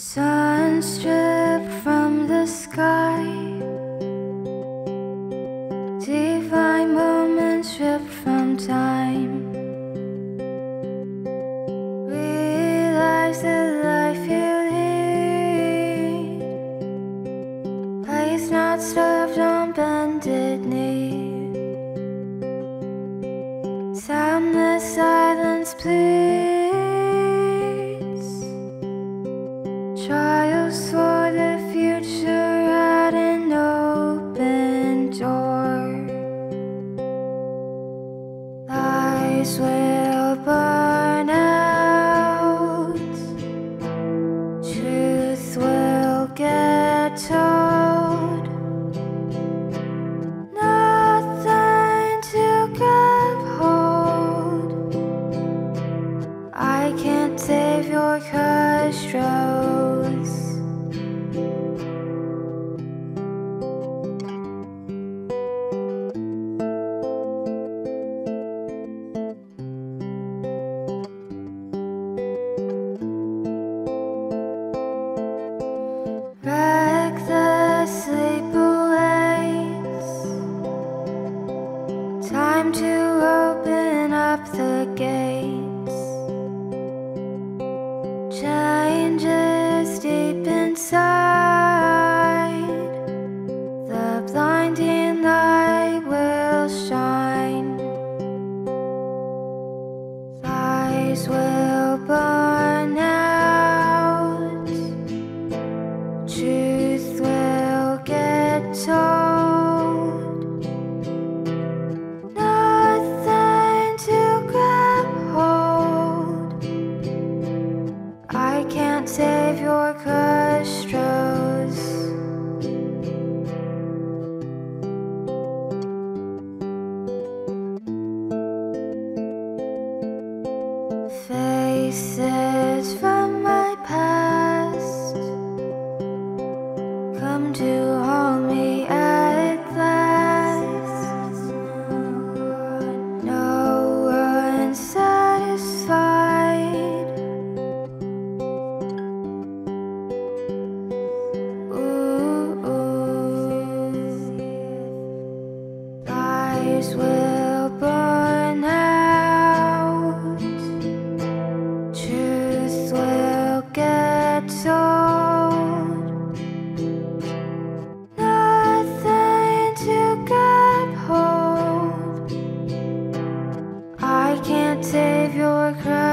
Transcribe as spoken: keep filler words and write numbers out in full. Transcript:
Sun stripped from the sky, divine moments ripped from time. Realize the life you lead, place not stuffed on bended knee. Soundless silence please. Trials for the future at an open door. Lies will burn out, truth will get told. Nothing to grab hold. I can't save your crushed rose. Recklessly blaze, time to open up the gates. Changes deep inside, the blinding light will shine. Lies will burn out, truth will get told. Nothing to grab hold. I can't save your crushed rose. Faces from my past come to hold me at last. No one satisfied. Ooh, ooh. Lies will burn out, truth will get told. Nothing to grab hold. I can't save your cry.